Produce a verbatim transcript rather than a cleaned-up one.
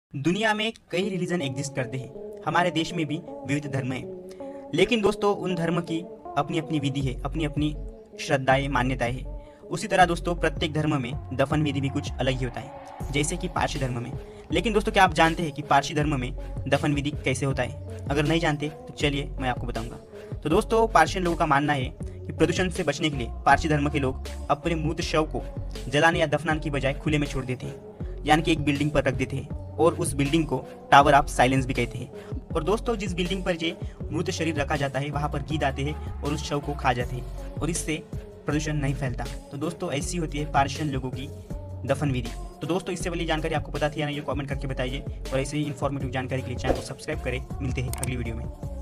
दुनिया में कई रिलीजन एग्जिस्ट करते हैं। हमारे देश में भी विविध धर्म हैं, लेकिन दोस्तों उन धर्म की अपनी अपनी विधि है, अपनी अपनी श्रद्धाएं, मान्यताएं है। उसी तरह दोस्तों प्रत्येक धर्म में दफन विधि भी कुछ अलग ही होता है, जैसे कि पारसी धर्म में। लेकिन दोस्तों क्या आप जानते हैं कि पारसी धर्म में दफन विधि कैसे होता है? अगर नहीं जानते तो चलिए मैं आपको बताऊंगा। तो दोस्तों पारसियन लोगों का मानना है कि प्रदूषण से बचने के लिए पारसी धर्म के लोग अपने मृत शव को जलाने या दफनाने की बजाय खुले में छोड़ देते हैं, यानी कि एक बिल्डिंग पर रख देते हैं, और उस बिल्डिंग को टावर ऑफ साइलेंस भी कहते हैं। और दोस्तों जिस बिल्डिंग पर ये मृत शरीर रखा जाता है वहाँ पर गीद आते हैं और उस शव को खा जाते हैं, और इससे प्रदूषण नहीं फैलता। तो दोस्तों ऐसी होती है पारसियन लोगों की दफन विधि। तो दोस्तों इससे वाली जानकारी आपको पता थी या नहीं, ये कमेंट करके बताइए, और ऐसे ही इन्फॉर्मेटिव जानकारी के लिए चैनल को सब्सक्राइब करें। मिलते हैं अगली वीडियो में।